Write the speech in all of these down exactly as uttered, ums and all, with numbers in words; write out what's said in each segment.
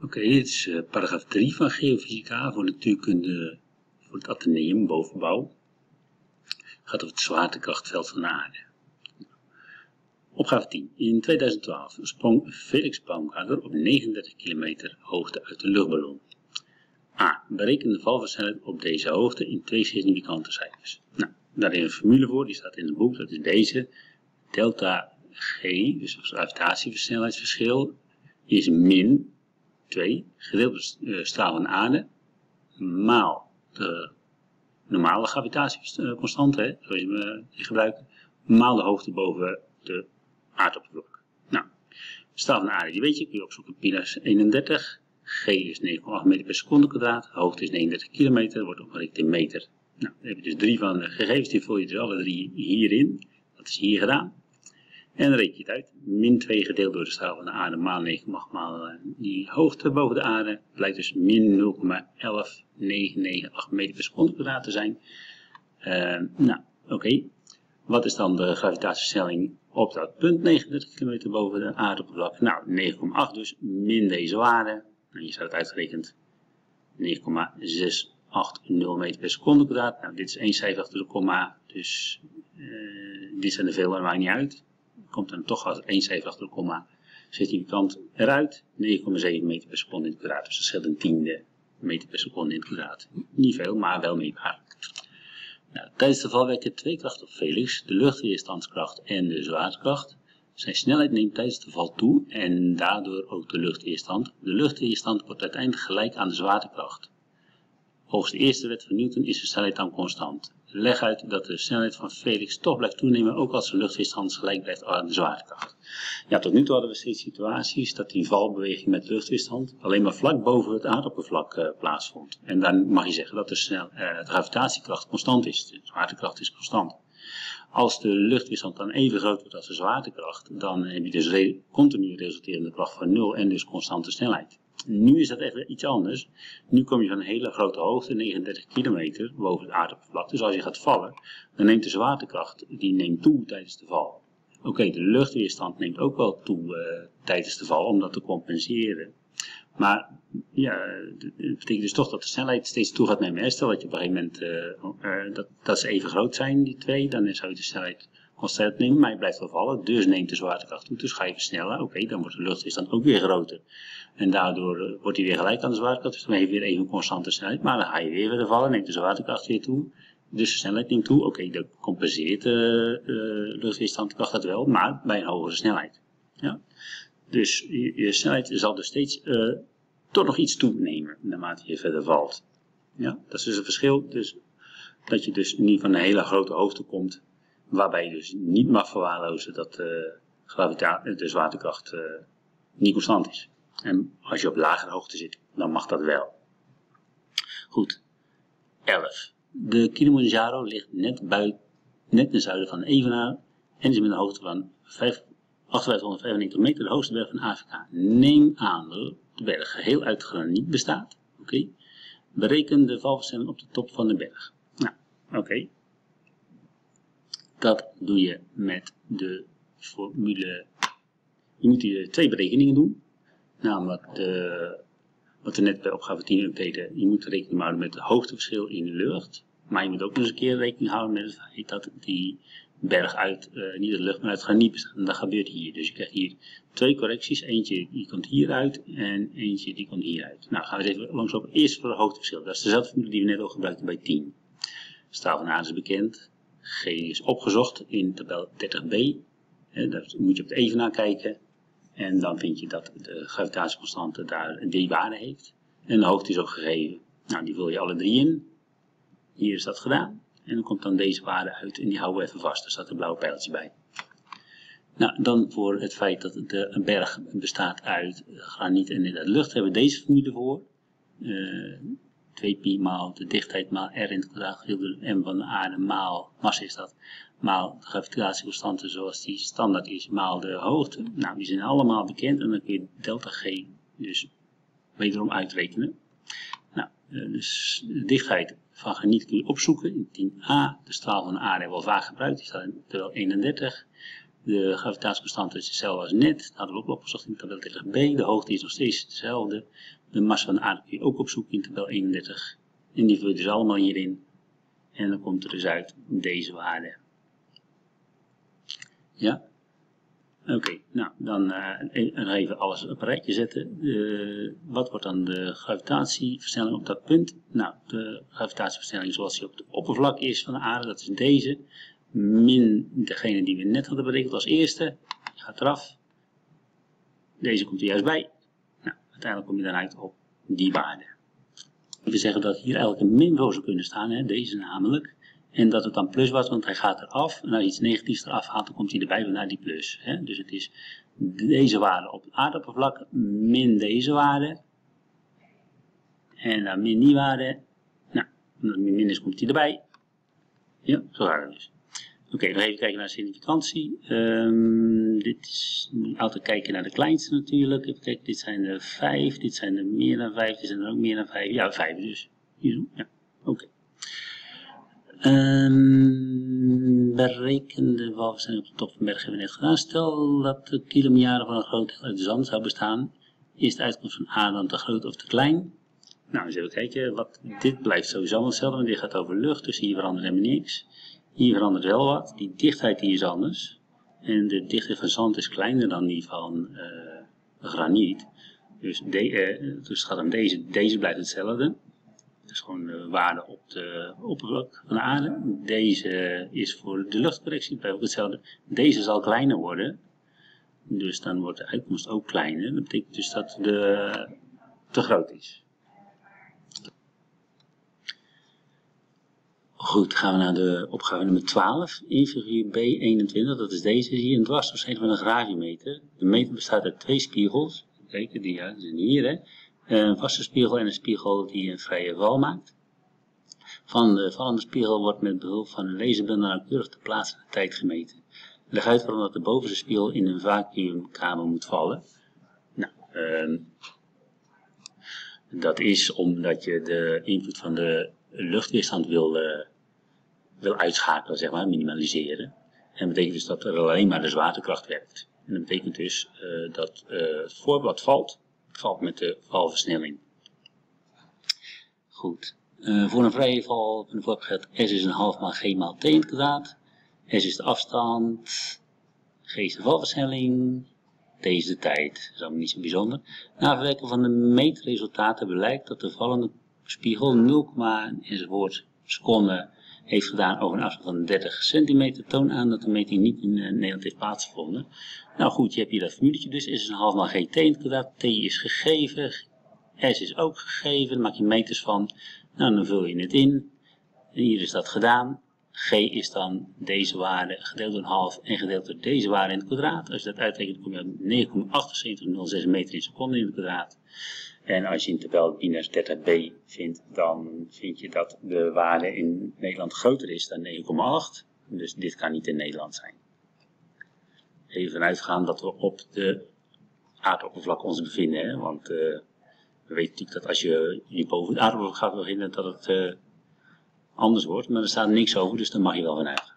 Oké, okay, dit is uh, paragraaf drie van Geofysica voor natuurkunde voor het Atheneum, bovenbouw. Het gaat over het zwaartekrachtveld van de aarde. Opgave tien. In tweeduizend twaalf sprong Felix Baumgartner op negenendertig kilometer hoogte uit een luchtballon. A. Bereken de valversnelheid op deze hoogte in twee significante cijfers. Nou, daar is een formule voor, die staat in het boek, dat is deze. Delta G, dus het gravitatieversnelheidsverschil, is min twee, gedeeld door de straal van de aarde, maal de normale gravitatieconstante, zoals we die gebruiken, maal de hoogte boven de aardoppervlak. Nou, de straal van de aarde, die weet je, kun je opzoeken, pi is eenendertig, G is negen komma acht meter per seconde kwadraat, hoogte is negenendertig kilometer, wordt omgerekend in meter. Nou, dan heb je dus drie van de gegevens, die vul je dus alle drie hierin, dat is hier gedaan. En dan reken je het uit, min twee gedeeld door de straal van de aarde, maal negen komma acht maal uh, die hoogte boven de aarde, blijkt dus min nul komma een een negen negen acht meter per seconde kwadraat te zijn. Uh, nou, oké. Okay. Wat is dan de gravitatieversnelling op dat punt, negenendertig kilometer boven de aardoppervlak? Nou, negen komma acht dus, min deze waarde. Nou, je zou het uitgerekend negen komma zes acht nul meter per seconde kwadraat. Nou, dit is één cijfer achter de komma, dus uh, dit zijn er veel, maar dat maakt niet uit. Komt dan toch als één cijfer achter de komma significant eruit, negen komma zeven meter per seconde in het kwadraat. Dus dat scheelt een tiende meter per seconde in het kwadraat. Niet veel, maar wel meetbaar. Nou, tijdens de val werken twee krachten op Felix, de luchtweerstandskracht en de zwaartekracht. Zijn snelheid neemt tijdens de val toe en daardoor ook de luchtweerstand. De luchtweerstand wordt uiteindelijk gelijk aan de zwaartekracht. Volgens de eerste wet van Newton is de snelheid dan constant. Leg uit dat de snelheid van Felix toch blijft toenemen, ook als de luchtweerstand gelijk blijft aan de zwaartekracht. Ja, tot nu toe hadden we steeds situaties dat die valbeweging met luchtweerstand alleen maar vlak boven het aardoppervlak uh, plaatsvond. En dan mag je zeggen dat de, snel, uh, de gravitatiekracht constant is. De zwaartekracht is constant. Als de luchtweerstand dan even groot wordt als de zwaartekracht, dan heb je dus re continu resulterende kracht van nul en dus constante snelheid. Nu is dat even iets anders. Nu kom je van een hele grote hoogte, negenendertig kilometer, boven het aardoppervlak. Dus als je gaat vallen, dan neemt de zwaartekracht die neemt toe tijdens de val. Oké, okay, de luchtweerstand neemt ook wel toe uh, tijdens de val, om dat te compenseren. Maar ja, dat betekent dus toch dat de snelheid steeds toe gaat nemen. Stel dat je op een gegeven moment uh, uh, dat, dat ze even groot zijn, die twee, dan zou je de snelheid constant nemen, maar je blijft wel vallen, dus neemt de zwaartekracht toe, dus ga je versnellen. Oké, okay, dan wordt de luchtweerstand ook weer groter. En daardoor uh, wordt hij weer gelijk aan de zwaartekracht, dus dan heb je weer even een constante snelheid, maar dan ga je weer verder vallen, neemt de zwaartekracht weer toe, dus de snelheid neemt toe. Oké, okay, dan compenseert de uh, uh, luchtweerstandkracht dat wel, maar bij een hogere snelheid. Ja? Dus je, je snelheid zal dus steeds uh, toch nog iets toenemen, naarmate je verder valt. Ja? Dat is dus een verschil, dus dat je dus niet van een hele grote hoogte komt, waarbij je dus niet mag verwaarlozen dat uh, gravita- de zwaartekracht uh, niet constant is. En als je op lagere hoogte zit, dan mag dat wel. Goed. elf. De Kilimanjaro ligt net, buiten, net ten zuiden van Evenaar en is met een hoogte van achtenvijftighonderdvijfennegentig meter de hoogste berg van Afrika. Neem aan dat de berg geheel uit graniet bestaat. Oké. Okay. Bereken de valversnelling op de top van de berg. Nou, oké. Okay. Dat doe je met de formule. Je moet hier twee berekeningen doen. Namelijk de, wat we net bij opgave tien deden. Je moet rekening houden met het hoogteverschil in de lucht. Maar je moet ook nog eens een keer rekening houden met het feit dat die berg uit, uh, niet uit de lucht, maar uit graniet bestaat. En dat gebeurt hier. Dus je krijgt hier twee correcties. Eentje die komt hieruit en eentje die komt hieruit. Nou, gaan we eens even langslopen. Eerst voor het hoogteverschil. Dat is dezelfde formule die we net al gebruikten bij tien. De straal van de aarde is bekend. G is opgezocht in tabel dertig b. He, daar moet je op de evenaar kijken. En dan vind je dat de gravitatieconstante daar die waarde heeft. En de hoogte is ook gegeven. Nou, die vul je alle drie in. Hier is dat gedaan. En dan komt dan deze waarde uit en die houden we even vast. Er staat een blauw pijltje bij. Nou, dan voor het feit dat de, een berg bestaat uit graniet en in de lucht hebben we deze formule voor. Uh, twee pi maal de dichtheid maal r in het kwadraat gedeeld door m van de aarde maal, massa is dat, maal de gravitatieconstante zoals die standaard is, maal de hoogte. Nou, die zijn allemaal bekend en dan kun je delta g dus wederom uitrekenen. Nou, dus de dichtheid van graniet kun je opzoeken in tien a. De straal van de aarde hebben we al vaak gebruikt, die staat in tabel eenendertig. De gravitatieconstante is hetzelfde als net. Dat hadden we ook opgezocht in tabel dertig b. De hoogte is nog steeds hetzelfde. De massa van de aarde kun je ook opzoeken in tabel eenendertig. En die vul je dus allemaal hierin. En dan komt er dus uit deze waarde. Ja. Oké, okay, nou dan uh, even alles op een rijtje zetten. Uh, wat wordt dan de gravitatieversnelling op dat punt? Nou, de gravitatieversnelling zoals die op het oppervlak is van de aarde, dat is deze. Min degene die we net hadden berekend als eerste. Die gaat eraf. Deze komt er juist bij. Nou, uiteindelijk kom je dan uit op die waarde. We zeggen dat hier eigenlijk een min voor zou kunnen staan, hè, deze namelijk. En dat het dan plus was, want hij gaat eraf. En als je iets negatiefs eraf haalt, dan komt hij erbij naar die plus. Hè. Dus het is deze waarde op het aardoppervlak min deze waarde. En dan min die waarde. Nou, omdat het min is, komt hij erbij. Ja, zo gaat het dus. Oké, okay, nog even kijken naar significantie. Um, dit is, moet je altijd kijken naar de kleinste natuurlijk. Even kijken, dit zijn er vijf, dit zijn er meer dan vijf, dit zijn er ook meer dan vijf. Ja, vijf dus. Hier zo, ja, oké. Okay. Um, berekende walvisstelling op de top van de berg hebben we net gedaan. Stel dat de kilometers van een groot deel uit zand zou bestaan. Is de uitkomst van A dan te groot of te klein? Nou, eens even kijken. Wat, dit blijft sowieso hetzelfde, want dit gaat over lucht, dus hier verandert helemaal niks. Hier verandert wel wat. Die dichtheid die is anders. En de dichtheid van zand is kleiner dan die van uh, graniet. Dus, de, uh, dus het gaat om deze. Deze blijft hetzelfde. Dat is gewoon de waarde op de oppervlak van de aarde. Deze is voor de luchtcorrectie, blijft ook hetzelfde. Deze zal kleiner worden. Dus dan wordt de uitkomst ook kleiner. Dat betekent dus dat de te groot is. Goed, gaan we naar de opgave nummer twaalf. In figuur B eenentwintig, dat is deze. Zie je een dwarsdoorsnede van een graviemeter. De meter bestaat uit twee spiegels. Kijk, die ja, zijn hier, hè. Een vaste spiegel en een spiegel die een vrije val maakt. Van de vallende spiegel wordt met behulp van een laserbundel nauwkeurig de plaats en de tijd gemeten. Leg uit waarom dat de bovenste spiegel in een vacuümkamer moet vallen. Nou, um, dat is omdat je de invloed van de luchtweerstand wil, uh, wil uitschakelen, zeg maar, minimaliseren. En dat betekent dus dat er alleen maar de zwaartekracht werkt. En dat betekent dus uh, dat uh, het voorblad valt. valt met de valversnelling. Goed. Uh, voor een vrije val van de voorbeeld geldt S is een half maal G maal T in het kwadraat. S is de afstand. G is de valversnelling. T is de tijd. Dat is allemaal niet zo bijzonder. Na verwerken van de meetresultaten blijkt dat de vallende spiegel nul, enzovoort seconden heeft gedaan over een afstand van dertig centimeter. Toon aan dat de meting niet in uh, Nederland heeft plaatsgevonden. Nou goed, je hebt hier dat formuletje dus. S is een half maal G T in het kwadraat. T is gegeven. S is ook gegeven. Daar maak je meters van. Nou, dan vul je het in. En hier is dat gedaan. G is dan deze waarde gedeeld door een half en gedeeld door deze waarde in het kwadraat. Als je dat uitrekent, kom je op negen komma acht zeven nul zes meter in seconde in het kwadraat. En als je in tabel minus dertig b vindt, dan vind je dat de waarde in Nederland groter is dan negen komma acht. Dus dit kan niet in Nederland zijn. Even vanuitgaan dat we op de aardoppervlak ons bevinden. Hè? Want uh, we weten natuurlijk dat als je je boven het aardoppervlak gaat beginnen, dat het uh, anders wordt. Maar er staat niks over, dus daar mag je wel van uitgaan.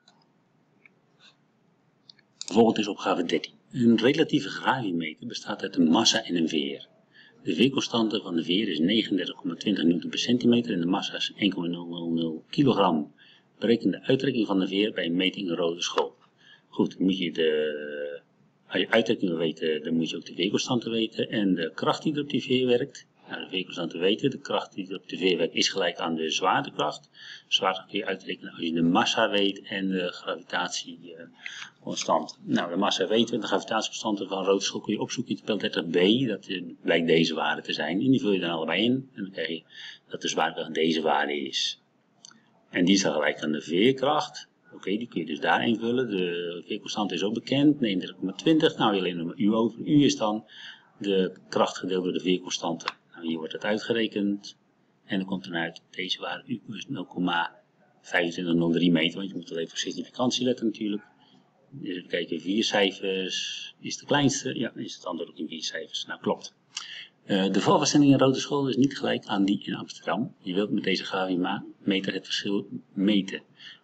Bijvoorbeeld is opgave dertien. Een relatieve graviemeter bestaat uit een massa en een veer. De veerconstante van de veer is negenendertig komma twintig newton per centimeter en de massa is één komma nul nul nul kilogram. Bereken de uittrekking van de veer bij een meting in rode school. Goed, moet je de, als je uittrekking wil weten, dan moet je ook de veerconstante weten en de kracht die er op die veer werkt. Nou, de veerconstante weten, de kracht die er op de veer werkt is gelijk aan de zwaartekracht. Zwaartekracht kun je uitrekenen als je de massa weet en de gravitatieconstant. Nou, de massa weten we, de gravitatieconstante van rode school kun je opzoeken in tabel dertig b. Dat blijkt deze waarde te zijn. En die vul je dan allebei in. En dan krijg je dat de zwaartekracht deze waarde is. En die is dan gelijk aan de veerkracht. Oké, okay, die kun je dus daar invullen. De veerconstante is ook bekend, negenendertig komma twintig. Nou, alleen nog maar U over. U is dan de kracht gedeeld door de veerconstante. Nou, hier wordt het uitgerekend. En dan komt er uit deze waarde U is nul komma vijfentwintig nul drie meter. Want je moet wel even voor significantie letten natuurlijk. Dus even kijken, vier cijfers is de kleinste. Ja, dan is het antwoord ook in vier cijfers. Nou, klopt. Uh, de valversnelling in Rode School is niet gelijk aan die in Amsterdam. Je wilt met deze graviemeter het verschil meten.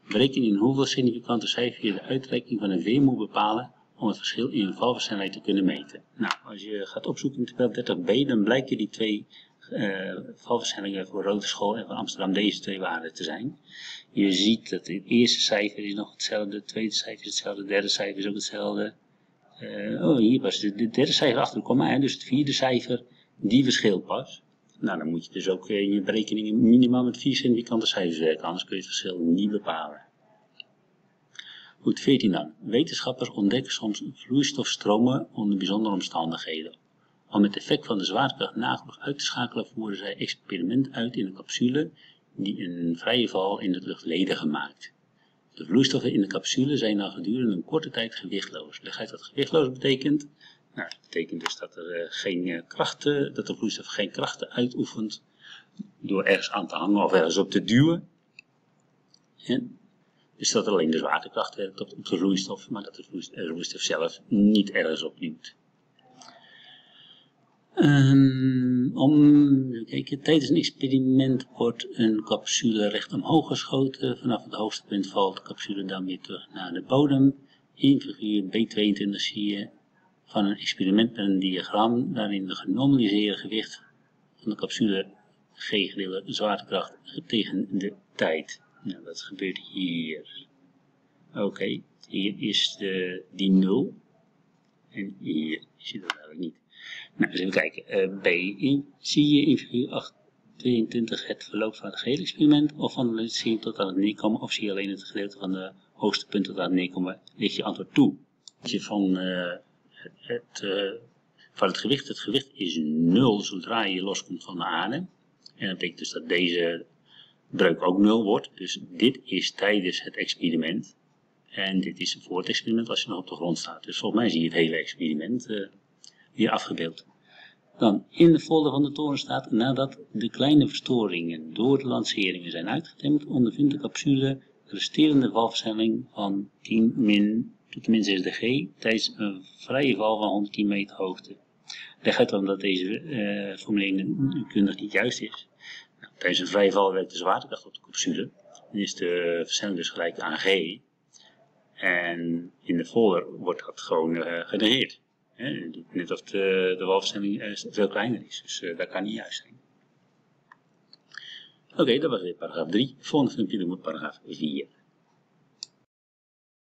Bereken in hoeveel significante cijfer je de uitreiking van een V moet bepalen om het verschil in een valversnelheid te kunnen meten. Nou, als je gaat opzoeken in tabel dertig b, dan blijken die twee uh, valversnellingen voor Roodeschool en voor Amsterdam deze twee waarden te zijn. Je ziet dat het eerste cijfer is nog hetzelfde, het tweede cijfer is hetzelfde, het derde cijfer is ook hetzelfde. Uh, oh, hier pas de, de derde cijfer achter de komma, dus het vierde cijfer, die verschilt pas. Nou, dan moet je dus ook in je berekeningen minimaal met vier significante cijfers werken, anders kun je het verschil niet bepalen. Goed, veertien dan. Wetenschappers ontdekken soms vloeistofstromen onder bijzondere omstandigheden. Om het effect van de zwaartekracht nagenoeg uit te schakelen voeren zij experiment uit in een capsule die een vrije val in de lucht ledig maakt. De vloeistoffen in de capsule zijn dan gedurende een korte tijd gewichtloos. Leg uit wat gewichtloos betekent? Nou, dat betekent dus dat er uh, geen uh, krachten, dat de vloeistof geen krachten uitoefent door ergens aan te hangen of ergens op te duwen. En dus dat alleen de zwaartekracht werkt op de vloeistof, maar dat de vloeistof zelf niet ergens op duwt. Um, om, kijk, tijdens een experiment wordt een capsule recht omhoog geschoten. Vanaf het hoogste punt valt de capsule dan weer terug naar de bodem. In figuur B tweeëntwintig zie je van een experiment met een diagram waarin de genormaliseerde gewicht van de capsule G gedeeld de zwaartekracht tegen de tijd. Nou, dat gebeurt hier. Oké, okay, hier is de, die nul. En hier zie je dat eigenlijk niet. Nou, eens even kijken. Uh, B. In, zie je in figuur acht tweeëntwintig het verloop van het gehele experiment? Of van het zien tot aan het neerkomen? Of zie je alleen het gedeelte van de hoogste punt tot aan het neerkomen? Ligt je antwoord toe. Je van, uh, het, uh, van het gewicht. Het gewicht is nul zodra je loskomt van de aarde. En dat betekent dus dat deze breuk ook nul wordt. Dus dit is tijdens het experiment. En dit is voor het experiment als je nog op de grond staat. Dus volgens mij zie je het hele experiment uh, hier afgebeeld. Dan in de folder van de toren staat: nadat de kleine verstoringen door de lanceringen zijn uitgetemd, ondervindt de capsule de resterende valversnelling van tien min tot min zes d g tijdens een vrije val van honderdtien meter hoogte. Leg uit dan dat deze uh, formulering kundig niet juist is. Nou, tijdens een vrije val werkt de zwaartekracht op de capsule. Dan is de versnelling dus gelijk aan g. En in de folder wordt dat gewoon uh, genegeerd. He, net of de, de valversnelling uh, veel kleiner is. Dus uh, dat kan niet juist zijn. Oké, okay, dat was weer paragraaf drie. Volgende filmpje doen we paragraaf vier.